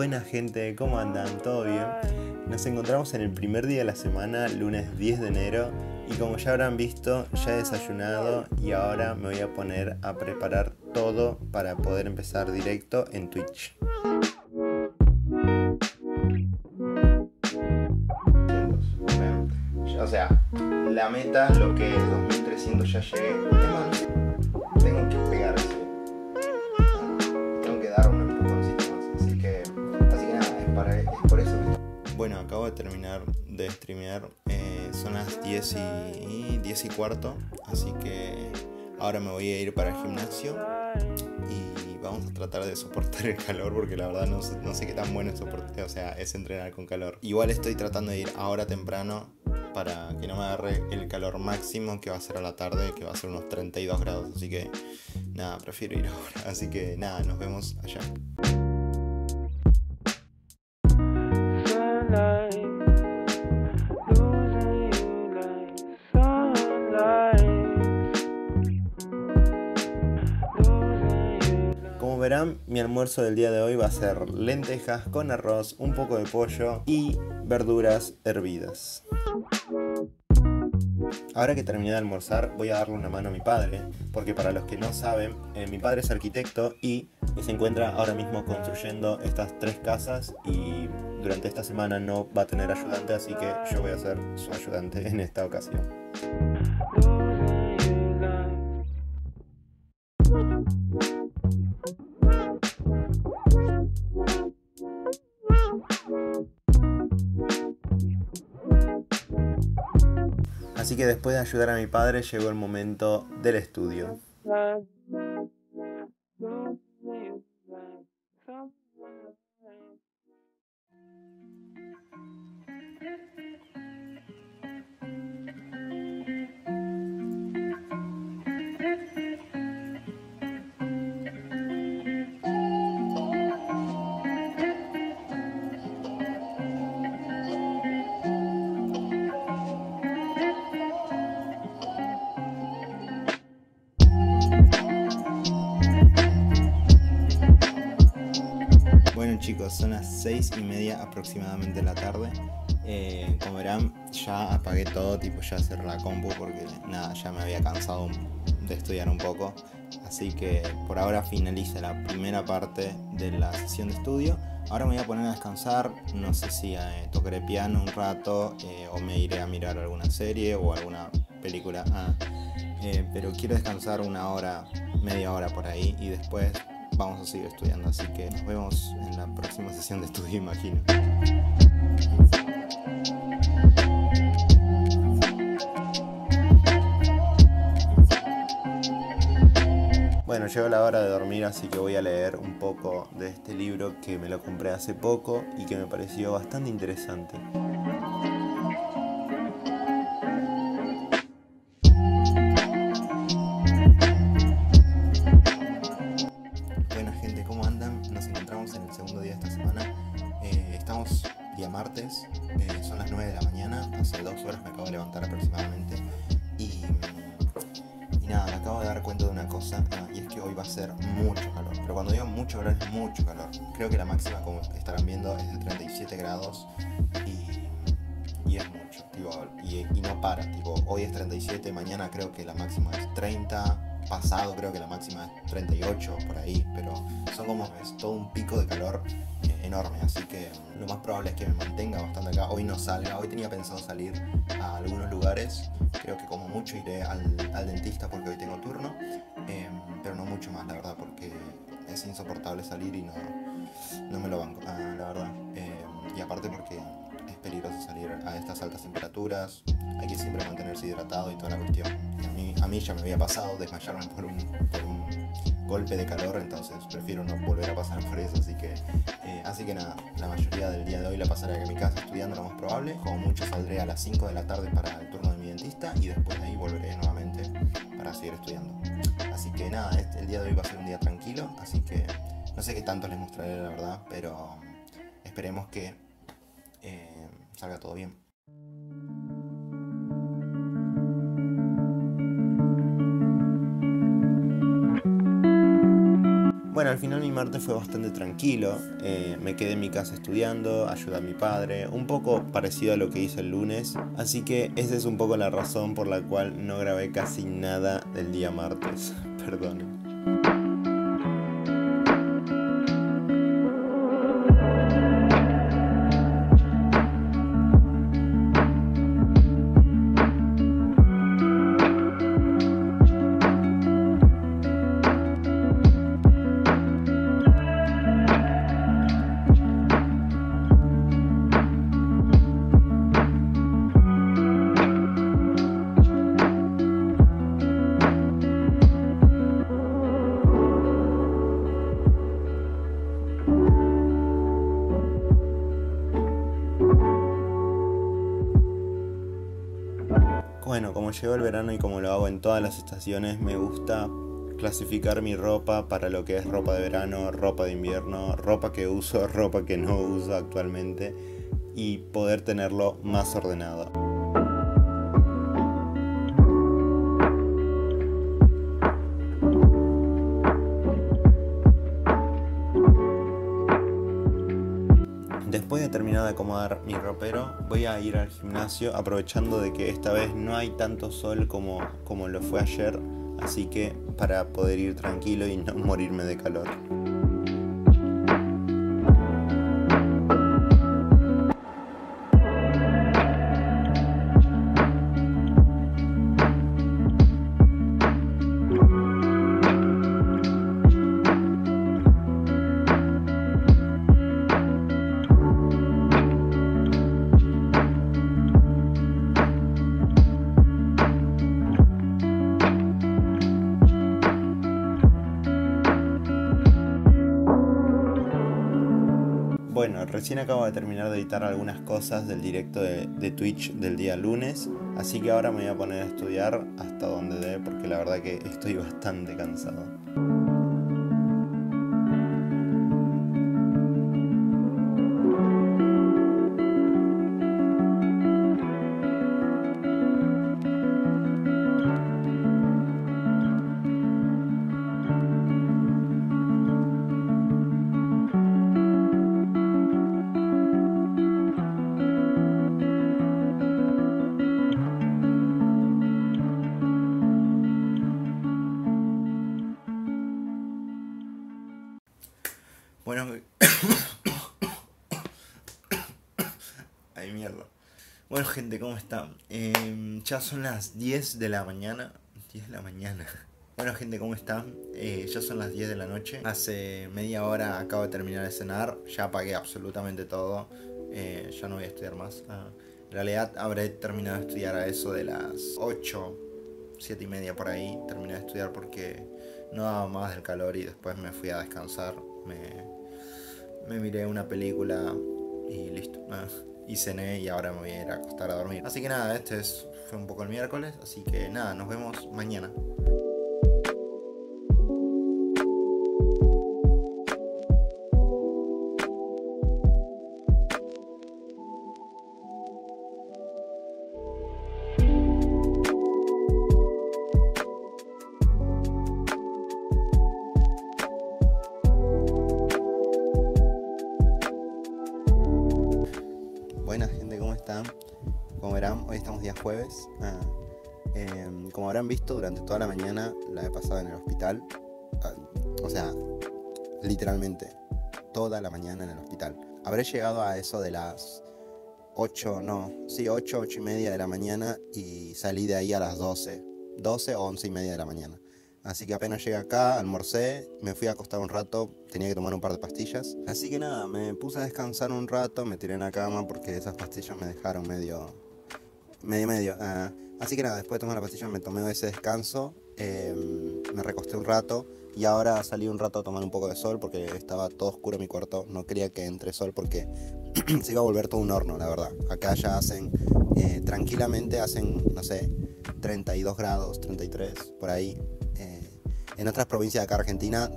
Buena gente, ¿cómo andan? ¿Todo bien? Nos encontramos en el primer día de la semana, lunes 10 de enero, y como ya habrán visto, ya he desayunado y ahora me voy a poner a preparar todo para poder empezar directo en Twitch. O sea, la meta, lo que es 2300 ya llegué. Tengo que pegarse. Tengo que dar un empujoncito más. Así que nada, es por eso. Bueno, acabo de terminar de streamear. Son las 10 y cuarto. Así que ahora me voy a ir para el gimnasio. Y vamos a tratar de soportar el calor porque la verdad no sé qué tan bueno es entrenar con calor. Igual estoy tratando de ir ahora temprano para que no me agarre el calor máximo que va a ser a la tarde, que va a ser unos 32 grados. Así que nada, prefiero ir ahora. Así que nada, nos vemos allá. Como verán, mi almuerzo del día de hoy va a ser lentejas con arroz, un poco de pollo y verduras hervidas. Ahora que terminé de almorzar, voy a darle una mano a mi padre, porque para los que no saben, mi padre es arquitecto y se encuentra ahora mismo construyendo estas 3 casas y durante esta semana no va a tener ayudante, así que yo voy a ser su ayudante en esta ocasión. Así que después de ayudar a mi padre llegó el momento del estudio. Bueno chicos, son las 6:30 aproximadamente de la tarde. Como verán, ya apagué todo, ya cerré la compu porque nada, ya me había cansado de estudiar un poco. Así que por ahora finaliza la primera parte de la sesión de estudio. Ahora me voy a poner a descansar, no sé si tocaré piano un rato o me iré a mirar alguna serie o alguna película. Pero quiero descansar una hora, media hora por ahí y después vamos a seguir estudiando, así que nos vemos en la próxima sesión de estudio, imagino. Bueno, llegó la hora de dormir, así que voy a leer un poco de este libro que me lo compré hace poco y que me pareció bastante interesante. Buena gente, ¿cómo andan? Nos encontramos en el segundo día de esta semana. Estamos día martes, son las 9 de la mañana, hace 2 horas me acabo de levantar aproximadamente. Y nada, me acabo de dar cuenta de una cosa, y es que hoy va a ser mucho calor. Pero cuando digo mucho calor, es mucho calor. Creo que la máxima, como estarán viendo, es de 37 grados y es mucho, y no para. Hoy es 37, mañana creo que la máxima es 30. Pasado creo que la máxima es 38 por ahí, pero es todo un pico de calor enorme, así que lo más probable es que me mantenga bastante acá. Hoy no salga, hoy tenía pensado salir a algunos lugares, creo que como mucho iré al dentista porque hoy tengo turno, pero no mucho más la verdad, porque es insoportable salir y no me lo banco, la verdad, y aparte porque es peligroso salir a estas altas temperaturas, hay que siempre mantenerse hidratado y toda la cuestión. A mí ya me había pasado desmayarme por un golpe de calor, entonces prefiero no volver a pasar por eso, así que nada, la mayoría del día de hoy la pasaré aquí en mi casa estudiando, lo más probable. Como mucho saldré a las 5 de la tarde para el turno de mi dentista y después de ahí volveré nuevamente para seguir estudiando. Así que nada, el día de hoy va a ser un día tranquilo, así que no sé qué tanto les mostraré la verdad, pero esperemos que salga todo bien. Bueno, al final mi martes fue bastante tranquilo. Me quedé en mi casa estudiando, ayudé a mi padre, un poco parecido a lo que hice el lunes. Así que esa es un poco la razón por la cual no grabé casi nada del día martes. Perdón. Bueno, como llegó el verano y como lo hago en todas las estaciones, me gusta clasificar mi ropa para lo que es ropa de verano, ropa de invierno, ropa que uso, ropa que no uso actualmente y poder tenerlo más ordenado. Después de terminar de acomodar mi ropero, voy a ir al gimnasio aprovechando de que esta vez no hay tanto sol como lo fue ayer, así que para poder ir tranquilo y no morirme de calor. Bueno, recién acabo de terminar de editar algunas cosas del directo de Twitch del día lunes, así que ahora me voy a poner a estudiar hasta donde dé, porque la verdad que estoy bastante cansado. Bueno, ay mierda. Bueno gente, ¿cómo están? Ya son las 10 de la mañana. 10 de la mañana. Bueno gente, ¿cómo están? Ya son las 10 de la noche. Hace media hora acabo de terminar de cenar. Ya apagué absolutamente todo. Ya no voy a estudiar más. En realidad habré terminado de estudiar a eso de las 8, 7 y media por ahí. Terminé de estudiar porque no daba más del calor y después me fui a descansar. Me miré una película y listo. Y cené y ahora me voy a ir a acostar a dormir. Así que nada, fue un poco el miércoles. Así que nada, nos vemos mañana. Buenas gente, ¿cómo están? Como verán, hoy estamos día jueves. Como habrán visto, durante toda la mañana la he pasado en el hospital. O sea, literalmente, toda la mañana en el hospital. Habré llegado a eso de las 8 y media de la mañana y salí de ahí a las 12 o 11 y media de la mañana. Así que apenas llegué acá, almorcé, me fui a acostar un rato, tenía que tomar un par de pastillas. Así que nada, me puse a descansar un rato, me tiré en la cama porque esas pastillas me dejaron medio. Así que nada, después de tomar las pastillas me tomé ese descanso, me recosté un rato y ahora salí un rato a tomar un poco de sol porque estaba todo oscuro mi cuarto. No quería que entre sol porque se iba a volver todo un horno, la verdad. Acá ya tranquilamente hacen, no sé, 32 grados, 33, por ahí. En otras provincias de acá Argentina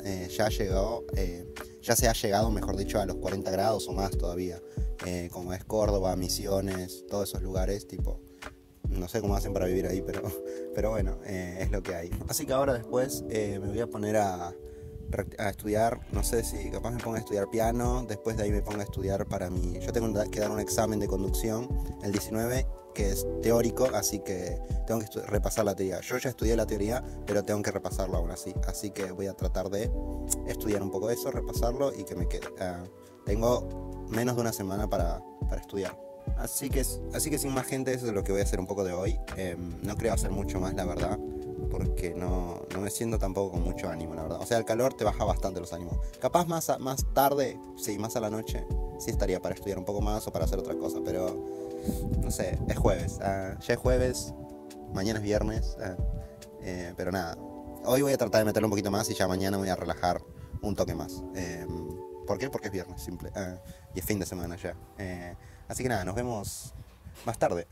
ya se ha llegado, mejor dicho, a los 40 grados o más todavía, como es Córdoba, Misiones, todos esos lugares, tipo, no sé cómo hacen para vivir ahí, pero bueno, es lo que hay. Así que ahora después me voy a poner a a estudiar, no sé si capaz me ponga a estudiar piano, después de ahí me ponga a estudiar para mí. Yo tengo que dar un examen de conducción el 19, que es teórico, así que tengo que repasar la teoría. Yo ya estudié la teoría, pero tengo que repasarlo aún así que voy a tratar de estudiar un poco eso, repasarlo y que me quede. Tengo menos de una semana para estudiar. Así que sin más, gente, eso es lo que voy a hacer un poco de hoy. No creo hacer mucho más, la verdad, porque no me siento tampoco con mucho ánimo, la verdad. O sea, el calor te baja bastante los ánimos. Capaz más tarde, sí, más a la noche, sí estaría para estudiar un poco más o para hacer otra cosa, pero no sé, es jueves. Ya es jueves, mañana es viernes, pero nada. Hoy voy a tratar de meterlo un poquito más y ya mañana me voy a relajar un toque más. ¿Por qué? Porque es viernes, simple. Y es fin de semana ya. Así que nada, nos vemos más tarde.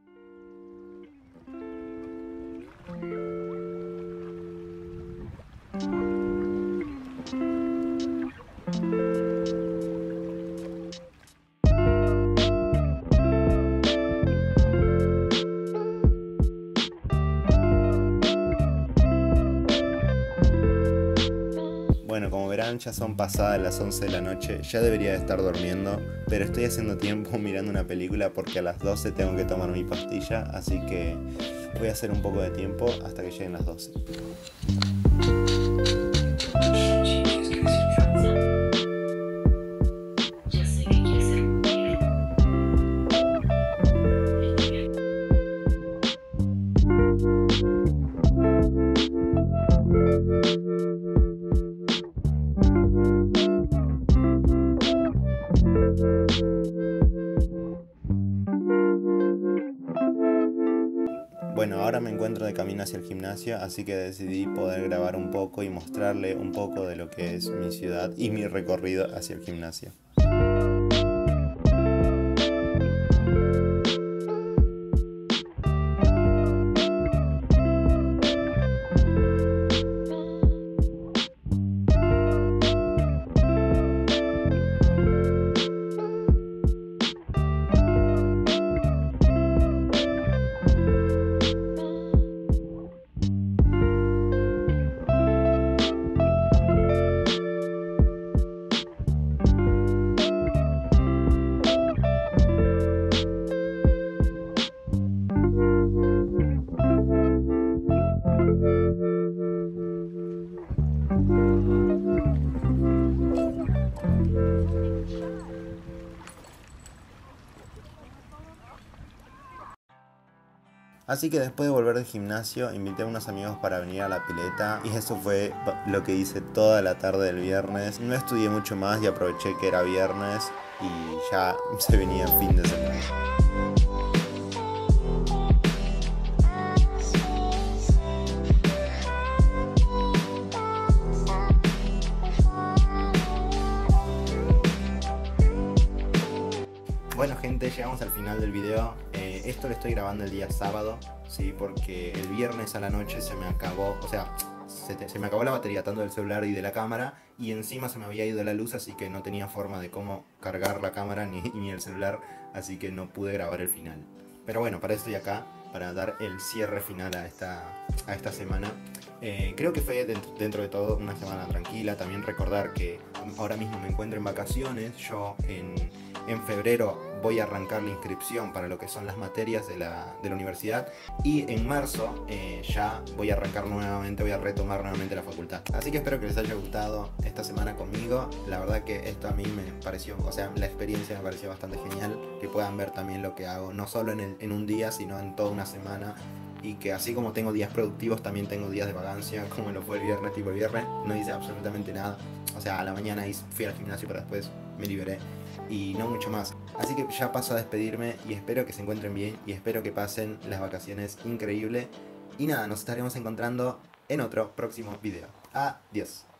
Bueno, como verán, ya son pasadas las 11 de la noche, ya debería de estar durmiendo, pero estoy haciendo tiempo mirando una película porque a las 12 tengo que tomar mi pastilla, así que voy a hacer un poco de tiempo hasta que lleguen las 12. Bueno, ahora me encuentro de camino hacia el gimnasio, así que decidí poder grabar un poco y mostrarle un poco de lo que es mi ciudad y mi recorrido hacia el gimnasio. Así que después de volver del gimnasio, invité a unos amigos para venir a la pileta y eso fue lo que hice toda la tarde del viernes. No estudié mucho más y aproveché que era viernes y ya se venía el fin de semana. Bueno, gente, llegamos al final del video. Esto lo estoy grabando el día sábado, ¿sí? Porque el viernes a la noche se me acabó, o sea, se me acabó la batería tanto del celular y de la cámara, y encima se me había ido la luz, así que no tenía forma de cómo cargar la cámara ni el celular, así que no pude grabar el final. Pero bueno, para eso estoy acá, para dar el cierre final a esta semana. Creo que fue dentro de todo una semana tranquila. También recordar que ahora mismo me encuentro en vacaciones. Yo en febrero voy a arrancar la inscripción para lo que son las materias de la universidad, y en marzo ya voy a arrancar nuevamente, voy a retomar nuevamente la facultad. Así que espero que les haya gustado esta semana conmigo. La verdad que esto a mí me pareció, o sea, la experiencia me pareció bastante genial, que puedan ver también lo que hago, no solo en un día, sino en toda una semana. Y que así como tengo días productivos, también tengo días de vagancia, como lo fue el viernes. Tipo, el viernes no hice absolutamente nada. O sea, a la mañana fui al gimnasio, pero después me liberé y no mucho más. Así que ya paso a despedirme y espero que se encuentren bien y espero que pasen las vacaciones increíble. Y nada, nos estaremos encontrando en otro próximo video. Adiós.